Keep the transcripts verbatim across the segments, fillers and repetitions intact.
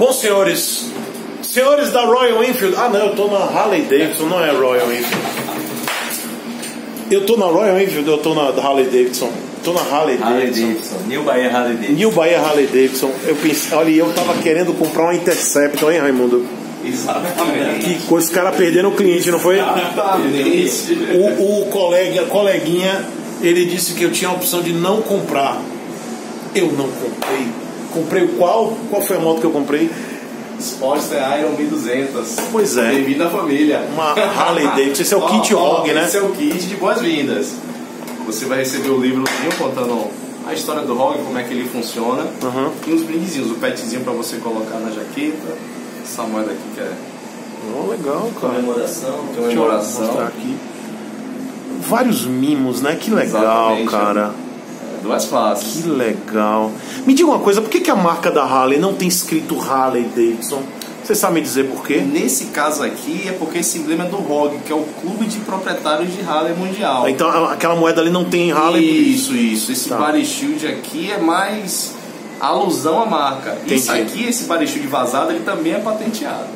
Bom, senhores, senhores da Royal Enfield. Ah, não, eu tô na Harley Davidson, não é Royal Enfield. Eu tô na Royal Enfield, eu tô na Harley Davidson. Tô na Harley, Harley Davidson. Davidson. New Bahia Harley Davidson. New Bahia Harley Davidson. Eu pensei, olha, eu tava querendo comprar uma Interceptor, hein, Raimundo? Exatamente. Que coisa, os caras perderam o cliente, não foi? Exatamente. O, o colega, coleguinha, ele disse que eu tinha a opção de não comprar. Eu não comprei. Comprei qual? Qual foi a moto que eu comprei? Sportster Iron mil e duzentos. Pois é. Bem-vindo à família. Uma Harley Davidson. Esse é o Ó, kit ó, Rogue, né? Esse é o kit de boas-vindas. Você vai receber o livrozinho contando a história do Rogue, como é que ele funciona. Uhum. E uns brindezinhos, o petzinho pra você colocar na jaqueta. Essa moeda aqui que é Oh, legal, cara. Comemoração. comemoração. Deixa eu mostrar aqui. Vários mimos, né? Que legal, Exatamente. cara. É, duas classes. Que legal. Me diga uma coisa, por que, que a marca da Harley não tem escrito Harley Davidson? Você sabe me dizer por quê? Nesse caso aqui é porque esse emblema é do Rogue, que é o Clube de Proprietários de Harley Mundial. Então aquela moeda ali não tem Harley. Isso, isso. Esse Tá. body shield aqui é mais alusão à marca. Entendi. Isso aqui, esse body shield vazado, ele também é patenteado.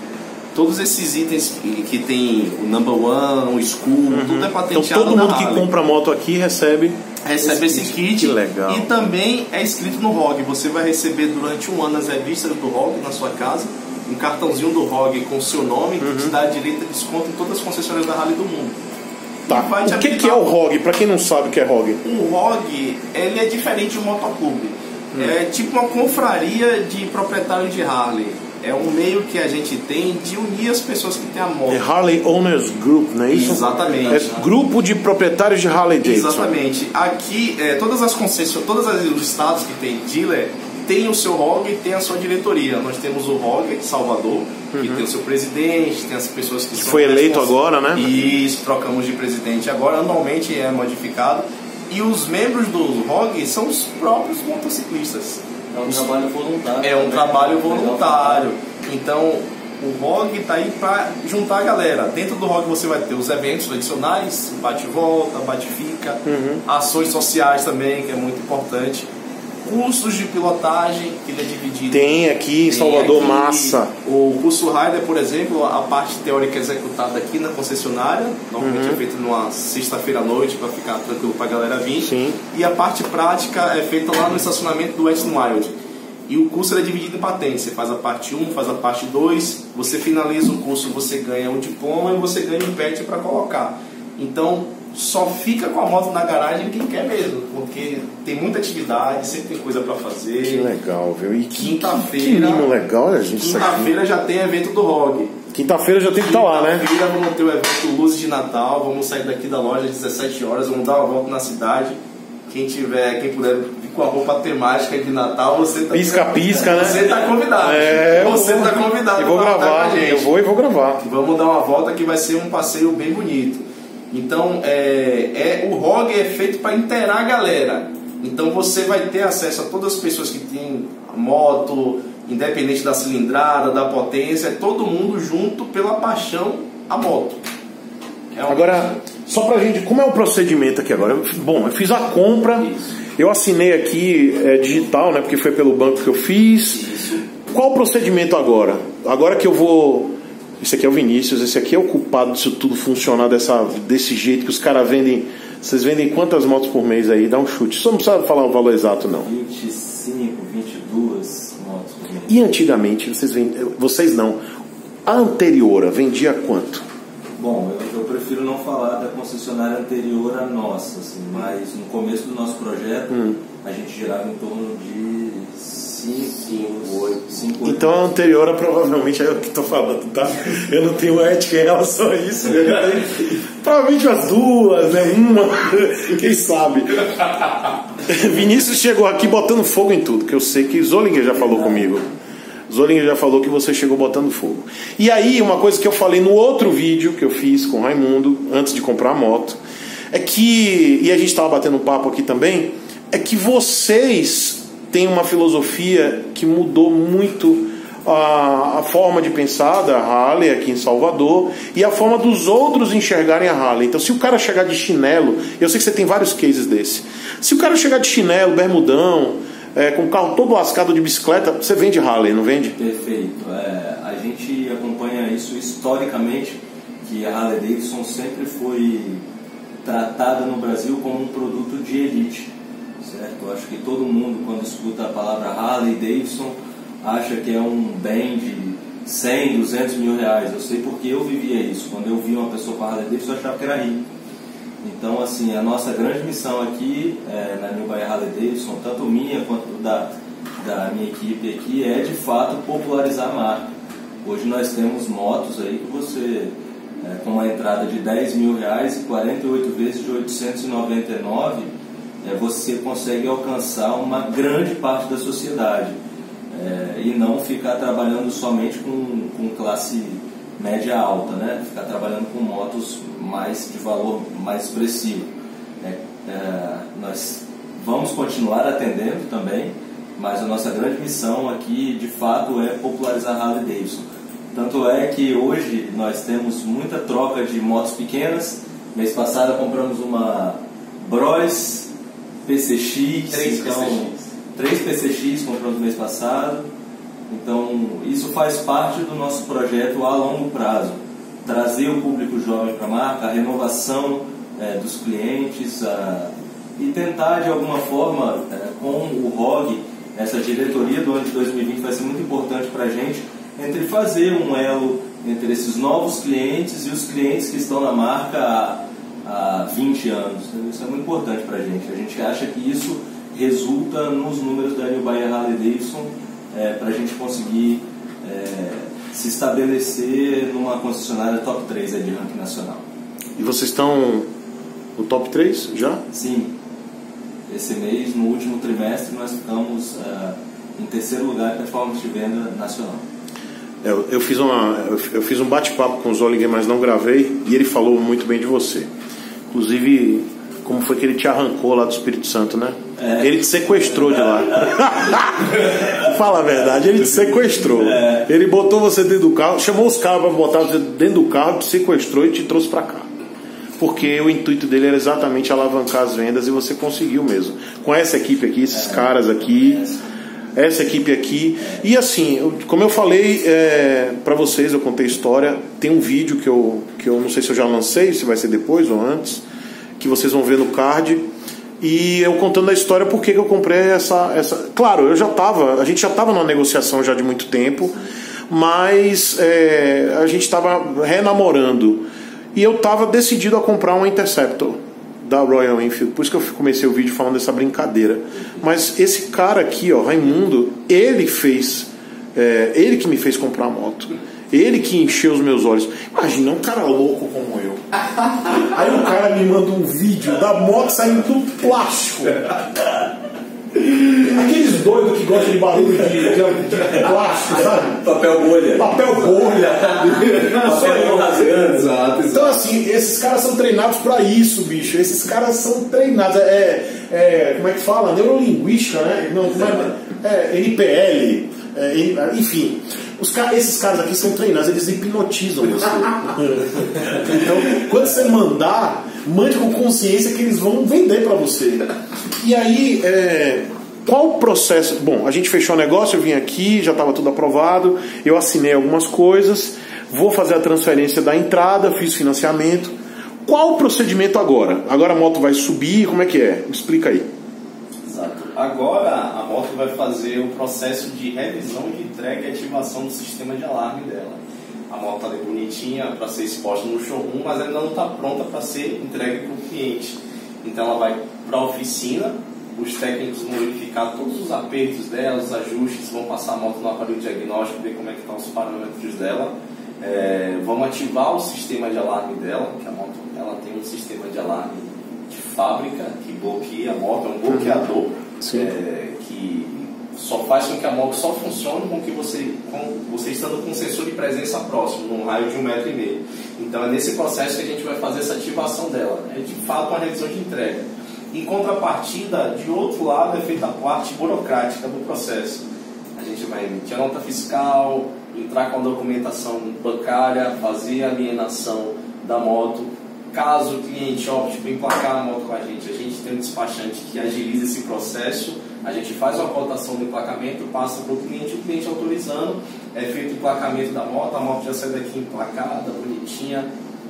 Todos esses itens que, que tem o number one, o escudo, tudo é Então patenteado. todo na mundo que Harley. compra moto aqui recebe. Recebe esse kit. Que legal. E também é escrito no Rogue. Você vai receber durante um ano as revistas do Rogue na sua casa. Um cartãozinho do Rogue com o seu nome, que te dá direito a desconto em todas as concessionárias da Harley do mundo. Tá. E vai te O que, que habilitar- é o Rogue? Pra quem não sabe o que é Rogue. O Rogue, ele é diferente do motoclube. Hum. É tipo uma confraria de proprietários de Harley. É um meio que a gente tem de unir as pessoas que têm a moto. É Harley Owners Group, não é isso? Exatamente. É grupo de proprietários de Harley Davidson. Exatamente. Aqui, é, todas as concessionárias, todos os estados que tem dealer, tem o seu Rogue e tem a sua diretoria. Nós temos o Rogue de Salvador, que tem o seu presidente, tem as pessoas que são Foi eleito respons- agora, né? Isso, trocamos de presidente agora, anualmente é modificado. E os membros do Rogue são os próprios motociclistas. É um trabalho voluntário. É um né? trabalho Legal. voluntário. Então, o Rogue está aí para juntar a galera. Dentro do Rogue você vai ter os eventos tradicionais, bate-volta, bate-fica, ações sociais também, que é muito importante. Cursos de pilotagem, que ele é dividido. Tem aqui em Tem Salvador, aqui massa. O curso Rider, por exemplo, a parte teórica é executada aqui na concessionária. Normalmente Uhum. é feita numa sexta-feira à noite para ficar tranquilo para a galera vir. Sim. E a parte prática é feita lá no estacionamento do West n Wild. E o curso é dividido em patentes. Você faz a parte um, faz a parte dois. Você finaliza o curso, você ganha um diploma e você ganha um pet para colocar. Então, só fica com a moto na garagem quem quer mesmo, porque tem muita atividade, sempre tem coisa para fazer. Que legal, viu? E que, que Quinta-feira. mimo legal, olha, gente, isso aqui. Quinta-feira já tem evento do Rogue. Quinta-feira já tem que estar lá, né? Quinta-feira vamos ter o evento Luzes de Natal. Vamos sair daqui da loja às dezessete horas, vamos dar uma volta na cidade. Quem tiver, quem puder vir com a roupa temática de Natal, você tá Pisca-pisca, né? Você tá convidado. É, eu você vou- tá convidado. Eu vou pra estar gravar, com a gente. eu vou e vou gravar. Vamos dar uma volta que vai ser um passeio bem bonito. Então, é, é, o Rogue é feito para inteirar a galera. Então, você vai ter acesso a todas as pessoas que têm moto, independente da cilindrada, da potência, é todo mundo junto pela paixão à moto. É uma- Agora, só pra gente, como é o procedimento aqui agora? Eu- bom, eu fiz a compra, eu assinei aqui é, digital, né? Porque foi pelo banco que eu fiz. Qual o procedimento agora? Agora que eu vou. Esse aqui é o Vinícius, esse aqui é o culpado disso tudo funcionar dessa, desse jeito que os caras vendem. Vocês vendem quantas motos por mês aí? Dá um chute. Só não precisa falar o valor exato, não. vinte e cinco, vinte e dois motos por mês. E antigamente, vocês vendem. Vocês não. A anteriora vendia quanto? Bom, eu, eu prefiro não falar da concessionária anterior à nossa, assim, mas no começo do nosso projeto Hum. a gente girava em torno de cinco, oito, cinco, Então a anterior provavelmente é o que estou falando, tá? Eu não tenho ética em relação a isso. Né? Provavelmente as duas, né? Uma, quem sabe? Vinícius chegou aqui botando fogo em tudo, que eu sei que Zollinger já falou comigo. Zollinger já falou que você chegou botando fogo. E aí, uma coisa que eu falei no outro vídeo que eu fiz com o Raimundo, antes de comprar a moto, é que, e a gente estava batendo um papo aqui também, é que vocês têm uma filosofia que mudou muito a, a forma de pensar da Harley aqui em Salvador e a forma dos outros enxergarem a Harley. Então, se o cara chegar de chinelo, eu sei que você tem vários cases desse, se o cara chegar de chinelo, bermudão, é, com o carro todo lascado de bicicleta, você vende Harley, não vende? Perfeito. É, a gente acompanha isso historicamente, que a Harley Davidson sempre foi tratada no Brasil como um produto de elite, certo? Eu acho que todo mundo, quando escuta a palavra Harley Davidson, acha que é um bem de cem, duzentos mil reais. Eu sei porque eu vivia isso. Quando eu vi uma pessoa com a Harley Davidson, eu achava que era rico. Então, assim, a nossa grande missão aqui é, na New Bahia Harley Davidson, tanto minha quanto da, da minha equipe aqui, é de fato popularizar a marca. Hoje nós temos motos aí que você, é, com uma entrada de dez mil reais e quarenta e oito vezes de oitocentos e noventa e nove, é, você consegue alcançar uma grande parte da sociedade, é, e não ficar trabalhando somente com, com classe média alta, né? Ficar trabalhando com motos mais de valor mais expressivo. É, é, nós vamos continuar atendendo também, mas a nossa grande missão aqui, de fato, é popularizar a Harley Davidson. Tanto é que hoje nós temos muita troca de motos pequenas. Mês passado compramos uma Bros P C X, três então, P C X. três P C X compramos no mês passado. Então, isso faz parte do nosso projeto a longo prazo. Trazer o público jovem para a marca, a renovação é, dos clientes, a, e tentar, de alguma forma, é, com o R O G, essa diretoria do ano de dois mil e vinte vai ser muito importante para a gente, entre fazer um elo entre esses novos clientes e os clientes que estão na marca há, há vinte anos. Isso é muito importante para a gente. A gente acha que isso resulta nos números da New Bahia Harley Davidson, É, para a gente conseguir é, se estabelecer numa concessionária top três aí de ranking nacional. E vocês estão no top três já? Sim. Esse mês, no último trimestre, nós ficamos é, em terceiro lugar em performance de venda nacional. É, eu, eu, fiz uma, eu, eu fiz um bate-papo com o Zollinger, mas não gravei, e ele falou muito bem de você. Inclusive, como foi que ele te arrancou lá do Espírito Santo, né? É. Ele te sequestrou de lá. Fala a verdade, ele te sequestrou. É. Ele botou você dentro do carro, chamou os caras para botar você dentro do carro, te sequestrou e te trouxe para cá. Porque o intuito dele era exatamente alavancar as vendas, e você conseguiu mesmo. Com essa equipe aqui, esses é. caras aqui, essa equipe aqui. E assim, eu, como eu falei é, para vocês, eu contei história. Tem um vídeo que eu, que eu não sei se eu já lancei, se vai ser depois ou antes, que vocês vão ver no card, e eu contando a história porque que eu comprei essa, essa... Claro, eu já estava, a gente já estava numa negociação já de muito tempo, mas é, a gente estava renamorando, e eu estava decidido a comprar uma Interceptor da Royal Enfield. Por isso que eu comecei o vídeo falando dessa brincadeira. Mas esse cara aqui, ó, Raimundo, ele fez é, ele que me fez comprar a moto, ele que encheu os meus olhos. Imagina um cara louco como eu. Aí o cara me manda um vídeo da moto saindo do plástico. Aqueles doidos que gostam de barulho de, de, de plástico, sabe? Papel bolha. Papel bolha. Papel rasgando, exato. Então, assim, esses caras são treinados pra isso, bicho. Esses caras são treinados. É, é, como é que fala? Neurolinguística, né? Não, é, é N P L. É, enfim. Os caras, esses caras aqui são treinados, eles hipnotizam você. Então, quando você mandar, mande com consciência que eles vão vender pra você. E aí, é, qual o processo? Bom, a gente fechou o negócio, eu vim aqui, já estava tudo aprovado, eu assinei algumas coisas, vou fazer a transferência da entrada, fiz financiamento. Qual o procedimento agora? Agora a moto vai subir, como é que é? Me explica aí. Exato. Agora a moto vai fazer o processo de revisão de entrega e ativação do sistema de alarme dela. A moto está ali bonitinha para ser exposta no showroom, mas ainda não está pronta para ser entregue para o cliente. Então ela vai para a oficina, os técnicos vão verificar todos os apertos dela, os ajustes, vão passar a moto no aparelho diagnóstico, ver como é que estão os parâmetros dela. É, vamos ativar o sistema de alarme dela, que a moto ela tem um sistema de alarme de fábrica que bloqueia a moto, é um bloqueador é, que só faz com que a moto só funcione com que você, com você estando com um sensor de presença próximo, num raio de um metro e meio. Então é nesse processo que a gente vai fazer essa ativação dela. É de fato uma revisão de entrega. Em contrapartida, de outro lado, é feita a parte burocrática do processo. A gente vai emitir a nota fiscal, entrar com a documentação bancária, fazer a alienação da moto. Caso o cliente opte por emplacar a moto com a gente, a gente tem um despachante que agiliza esse processo A gente faz uma cotação do emplacamento, passa para o cliente, o cliente autorizando, é feito o emplacamento da moto, a moto já sai daqui emplacada, bonitinha.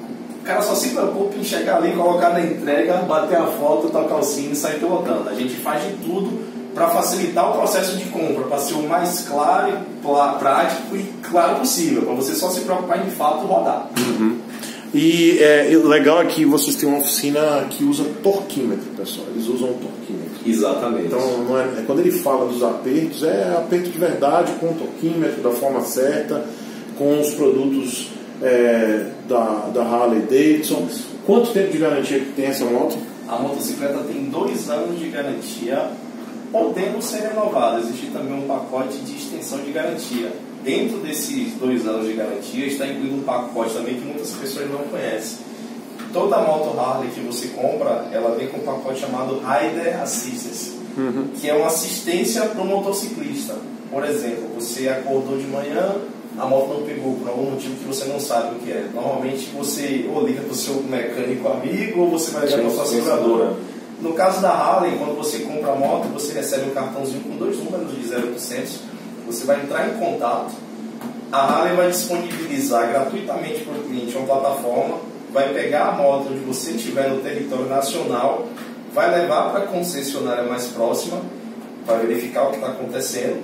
O cara só se preocupa em chegar ali, colocar na entrega, bater a foto, tocar o sino e sair pilotando. A gente faz de tudo para facilitar o processo de compra, para ser o mais claro, e prático e claro possível, para você só se preocupar em de fato rodar. Uhum. E é legal é que vocês têm uma oficina que usa torquímetro, pessoal. Eles usam o torquímetro. Exatamente. Então, não é, é, quando ele fala dos apertos, é aperto de verdade, com o torquímetro, da forma certa, com os produtos é, da, da Harley Davidson. Quanto tempo de garantia que tem essa moto? A motocicleta tem dois anos de garantia, podendo ser renovada. Existe também um pacote de extensão de garantia. Dentro desses dois anos de garantia está incluído um pacote também que muitas pessoas não conhecem. Toda moto Harley que você compra, ela vem com um pacote chamado Rider Assistance, uhum. que é uma assistência para o motociclista. Por exemplo, você acordou de manhã, a moto não pegou por algum motivo que você não sabe o que é. Normalmente você ou liga para o seu mecânico amigo ou você vai ligar para a sua seguradora. No caso da Harley, quando você compra a moto, você recebe um cartãozinho com dois números de zero a oitocentos. Você vai entrar em contato, a Harley vai disponibilizar gratuitamente para o cliente uma plataforma, vai pegar a moto onde você estiver no território nacional, vai levar para a concessionária mais próxima, vai verificar o que está acontecendo.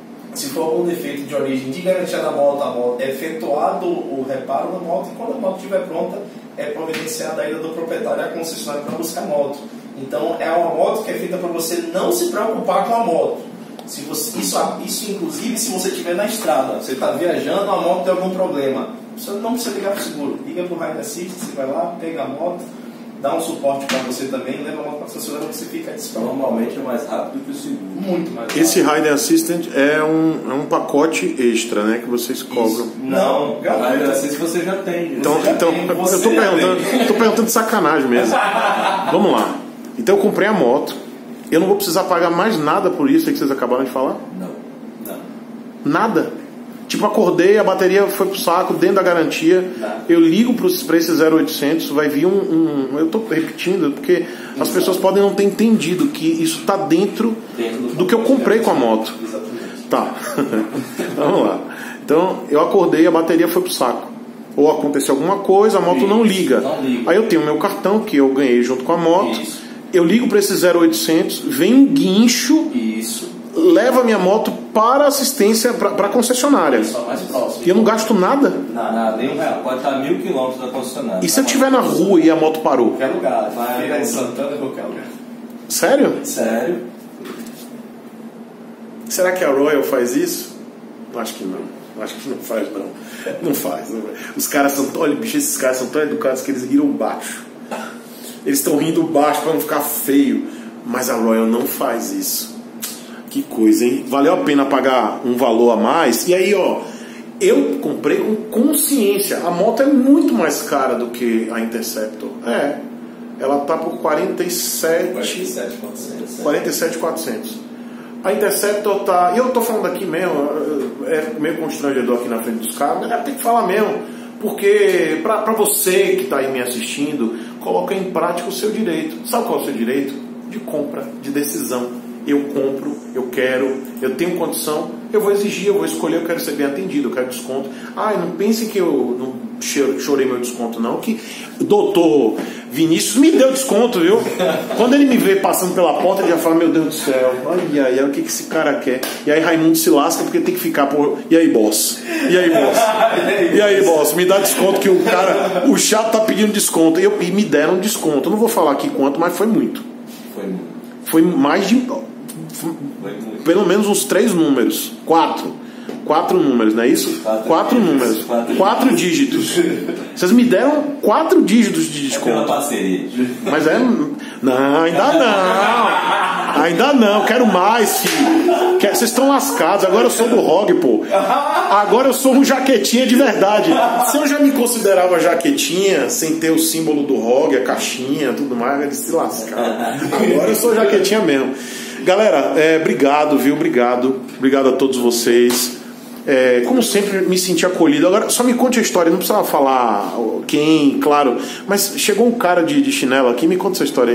Se for algum defeito de origem de garantia da moto, a moto é efetuado o reparo da moto, e quando a moto estiver pronta, é providenciada a ida do proprietário à concessionária para buscar a moto. Então é uma moto que é feita para você não se preocupar com a moto. Se você, isso, isso inclusive se você estiver na estrada, você está viajando, a moto tem algum problema, você não precisa ligar para o seguro, liga para o Rider Assist, você vai lá, pega a moto, dá um suporte para você também, leva a moto para a concessionária, você fica despreocupado. Normalmente é mais rápido que o seguro. Muito mais rápido. Esse Rider Assistant é um, é um pacote extra, né, que vocês cobram. Isso. Não, o Rider Assist você já tem. Então, já então tem, eu estou perguntando, tô perguntando de sacanagem mesmo. Vamos lá. Então eu comprei a moto, eu não vou precisar pagar mais nada por isso aí que vocês acabaram de falar? Não, não. Nada? Tipo, acordei, a bateria foi pro saco, dentro da garantia, não. Eu ligo para esse zero oitocentos, vai vir um... um eu estou repetindo, porque Exato. As pessoas podem não ter entendido que isso está dentro, dentro do, do que eu comprei com a moto. Exatamente. Tá, vamos lá. Então, eu acordei, a bateria foi pro saco. Ou aconteceu alguma coisa, a moto isso, não, liga. não liga. Aí eu tenho o meu cartão, que eu ganhei junto com a moto. Isso. Eu ligo para esse zero oitocentos, vem um guincho, Isso. leva a minha moto para a assistência, para a concessionária. Isso, mais próximo. E eu não gasto nada? Nada, nada, nem um real. Pode estar a mil quilômetros da concessionária. E se eu estiver na rua e a moto parou? Qualquer lugar, vai Feira de Santana, qualquer lugar. Sério? Sério? Será que a Royal faz isso? Acho que não. Acho que não faz, não. Não faz. Não. Os caras são... Olha, bicho, esses caras são tão educados que eles riram baixo. Eles estão rindo baixo para não ficar feio. Mas a Royal não faz isso. Que coisa, hein? Valeu a pena pagar um valor a mais. E aí, ó, eu comprei com consciência. A moto é muito mais cara do que a Interceptor. É. Ela tá por quarenta e sete mil e quatrocentos. A Interceptor tá... E eu tô falando aqui mesmo, é meio constrangedor aqui na frente dos caras, mas tem que falar mesmo. Porque, pra, pra você que tá aí me assistindo, coloca em prática o seu direito. Sabe qual é o seu direito? De compra, de decisão. Eu compro, eu quero, eu tenho condição, eu vou exigir, eu vou escolher, eu quero ser bem atendido, eu quero desconto. Ah, não pensem que eu não chorei meu desconto, não, que o doutor Vinícius me deu desconto, viu? Quando ele me vê passando pela porta, ele já fala, meu Deus do céu, ai, ai, ai, o que, que esse cara quer? E aí Raimundo se lasca porque tem que ficar por... E aí, boss? E aí, boss? E aí, boss? Me dá desconto que o cara, o chato tá pedindo desconto. E, eu, e me deram desconto. Eu não vou falar aqui quanto, mas foi muito. Foi muito. Foi mais de... Pelo menos uns três números. Quatro. Quatro números, não é isso? Quatro, quatro números. Quatro, quatro dígitos. Vocês me deram quatro dígitos de desconto. É pela parceria. Mas é... Não, ainda não. Ainda não. Quero mais, filho. Vocês estão lascados. Agora eu sou do R O G, pô. Agora eu sou um jaquetinha de verdade. Se eu já me considerava jaquetinha, sem ter o símbolo do R O G, a caixinha, tudo mais, eles se lascaram. Agora eu sou jaquetinha mesmo. Galera, é, obrigado, viu? Obrigado. Obrigado a todos vocês. É, como sempre, me senti acolhido. Agora, só me conte a história. Não precisava falar quem, claro. Mas chegou um cara de, de chinelo aqui. Me conta essa história aí.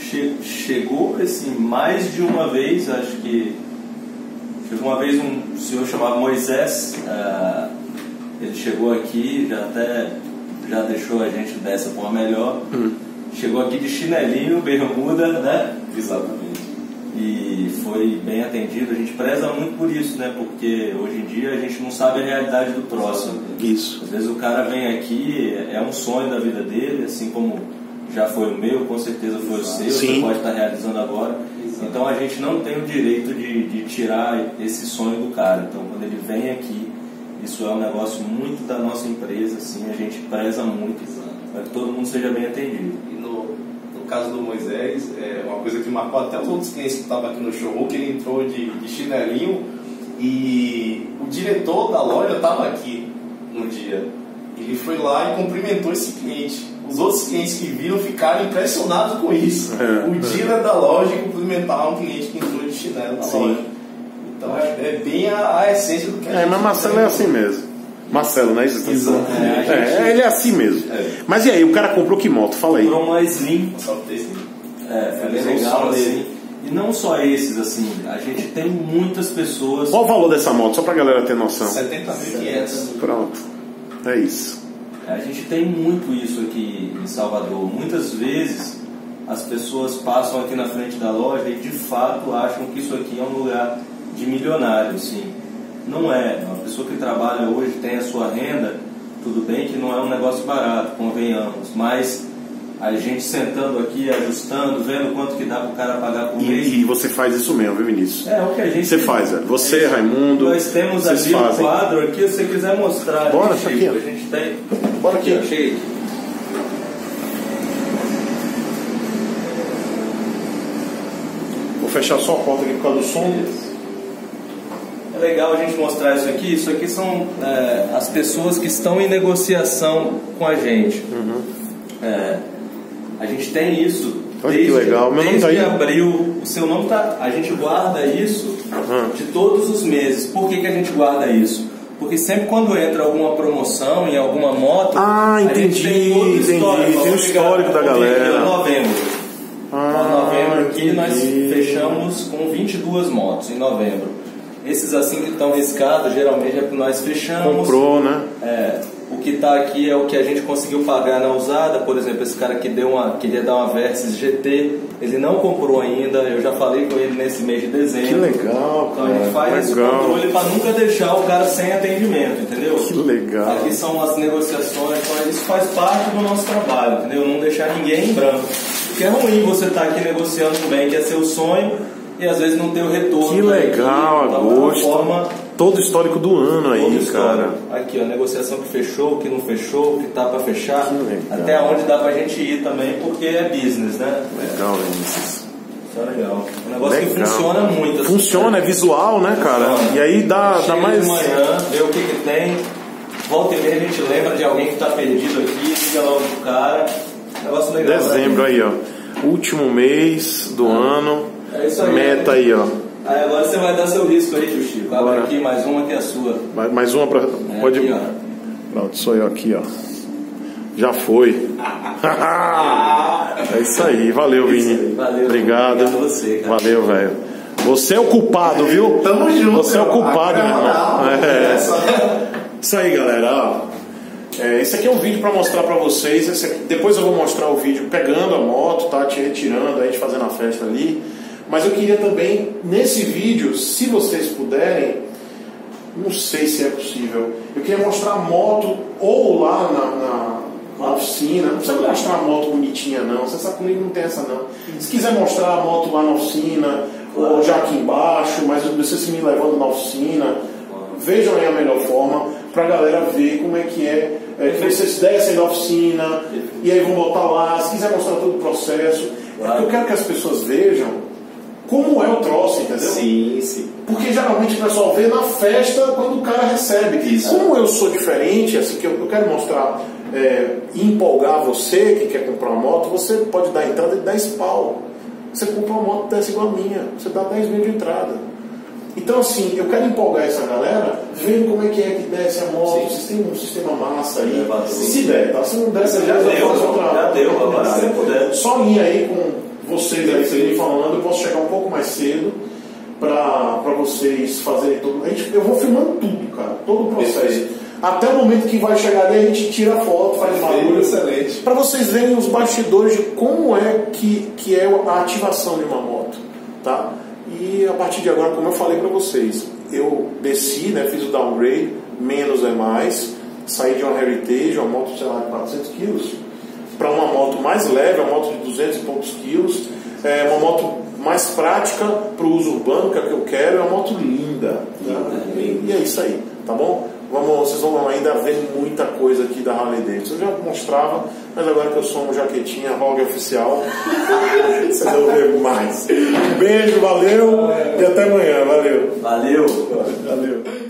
che chegou assim, mais de uma vez, acho que chegou uma vez um senhor chamado Moisés, uh, ele chegou aqui, já até já deixou a gente dessa forma melhor, hum. chegou aqui de chinelinho, bermuda, né? Exatamente. E foi bem atendido. A gente preza muito por isso, né? Porque hoje em dia a gente não sabe a realidade do próximo. Isso. Às vezes o cara vem aqui, é um sonho da vida dele, assim como já foi o meu, com certeza foi o seu, Sim. você pode estar realizando agora. Exato. Então a gente não tem o direito de, de tirar esse sonho do cara. Então quando ele vem aqui, isso é um negócio muito da nossa empresa, assim, a gente preza muito para que todo mundo seja bem atendido. E no, no caso do Moisés, é uma coisa que marcou até os outros clientes que estavam aqui no show, que ele entrou de, de chinelinho e o diretor da loja estava aqui no dia. Ele foi lá e cumprimentou esse cliente. Os outros clientes que viram ficaram impressionados com isso. É, o dealer da loja cumprimentar um cliente que entrou de chinelo na Sim. loja. Então é, é bem a, a essência do que a é, gente... Mas Marcelo é assim mesmo. Marcelo, né? Exato. É, é, ele é assim mesmo. É. Mas e aí, o cara comprou que moto? Fala aí. Comprou uma Slim. É, foi bem legal assim. E não só esses, assim, a gente tem muitas pessoas... Qual o valor dessa moto? Só pra galera ter noção. setenta mil e quinhentos. Pronto. É isso. A gente tem muito isso aqui em Salvador. Muitas vezes as pessoas passam aqui na frente da loja e de fato acham que isso aqui é um lugar de milionário, sim. Não é. Uma pessoa que trabalha hoje, tem a sua renda, tudo bem que não é um negócio barato, convenhamos, mas a gente sentando aqui, ajustando, vendo quanto que dá para o cara pagar por mês. E, e você faz isso mesmo, viu, Vinícius? É, o que a gente... Você faz, velho. Você, é, Raimundo... Nós temos ali um quadro aqui, se você quiser mostrar... Bora, aqui, aqui, Chico, a gente tem... Bora aqui, ó. Cheio. Vou fechar só a porta aqui por causa do som. É legal a gente mostrar isso aqui. Isso aqui são é, as pessoas que estão em negociação com a gente. Uhum. É, a gente tem isso. Olha desde, que legal. Meu nome desde tá aí. abril. O seu nome tá. A gente guarda isso uhum. de todos os meses. Por que, que a gente guarda isso? Porque sempre quando entra alguma promoção em alguma moto, ah, entendi, a gente tem todo o histórico, tem o histórico da galera. Em novembro. Ah, em novembro aqui entendi. nós fechamos com vinte e duas motos em novembro. Esses assim que estão riscados, geralmente é que nós fechamos. Comprou, né? É, o que está aqui é o que a gente conseguiu pagar na usada. Por exemplo, esse cara que deu uma, queria dar uma Versys G T, ele não comprou ainda. Eu já falei com ele nesse mês de dezembro. Que legal, então cara. a gente faz esse controle para nunca deixar o cara sem atendimento, entendeu? Que legal. Aqui são as negociações, então isso faz parte do nosso trabalho, entendeu? Não deixar ninguém em branco. Porque é ruim você estar tá aqui negociando um bem que é seu sonho e às vezes não ter o retorno. Que legal, então, agosto. Forma, todo o histórico do ano aí, cara. Aqui, ó, negociação que fechou, que não fechou, que tá para fechar. Até onde dá pra gente ir também, porque é business, né? Legal, Vinícius. Isso é legal. Um negócio legal. Que funciona muito. Assim, funciona, é visual, né, cara? Funciona. E aí dá, dá mais. De manhã, vê o que que tem. Volta e meia a gente lembra de alguém que tá perdido aqui, liga logo pro cara. Negócio legal. Dezembro, né? Aí, ó. Último mês do ah. ano. É isso aí. Meta aí, ó. Aí agora você vai dar seu risco aí, tio Chico. Abre aqui mais uma que é a sua. Mais, mais uma pra. É pode. Aqui, ó. Pronto, sou eu aqui, ó. Já foi. É isso aí, valeu, Vini. Valeu. Obrigado. Obrigado a você, cara. Valeu, velho. Você é o culpado, viu? Tamo junto. Você é o culpado, meu irmão. É. Isso aí, galera. É, esse aqui é um vídeo para mostrar para vocês. Esse aqui, depois eu vou mostrar o vídeo pegando a moto, tá? Te retirando, a gente fazendo a festa ali. Mas eu queria também, nesse vídeo, se vocês puderem, não sei se é possível, eu queria mostrar a moto ou lá na, na, na oficina. Não precisa mostrar a moto bonitinha, não. Você sabe comigo não tem essa, não. Se quiser mostrar a moto lá na oficina, ou já aqui embaixo, mas vocês me levando na oficina, vejam aí a melhor forma pra galera ver como é que é, é que vocês descem da oficina e aí vão botar lá, se quiser mostrar todo o processo, é porque eu quero que as pessoas vejam como é o troço, entendeu? Sim, sim. Porque geralmente o pessoal vê na festa quando o cara recebe. Isso. Como eu sou diferente, assim, que eu, eu quero mostrar é, e empolgar você que quer comprar uma moto, você pode dar entrada de dez pau. Você compra uma moto dessa igual a minha, você dá dez mil de entrada. Então, assim, eu quero empolgar essa galera vendo como é que é que desce a moto. Sim. Vocês têm um sistema massa aí. É, se der, tá? Se não der, você já, já deu, outra, já deu, agora se puder. Só linha aí com, vocês aí seguirem falando, eu posso chegar um pouco mais cedo para vocês fazerem tudo. A gente, eu vou filmando tudo, cara, todo o processo. Até o momento que vai chegar ali, a gente tira a foto, faz barulho. Excelente. Para vocês verem os bastidores de como é que, que é a ativação de uma moto, tá? E a partir de agora, como eu falei para vocês, eu desci, né, fiz o downgrade, menos é mais, saí de uma Heritage, uma moto, sei lá, de quatrocentos quilos, para uma moto mais leve, uma moto de duzentos e poucos quilos, é uma moto mais prática para o uso urbano, que é o que eu quero, é uma moto linda. Tá? E, e é isso aí, tá bom? Vamos, vocês vão ainda ver muita coisa aqui da Harley Davidson. Eu já mostrava, mas agora que eu sou um jaquetinha Rogue oficial, vocês vão ver mais. Um beijo, valeu e até amanhã. Valeu. Valeu. Valeu.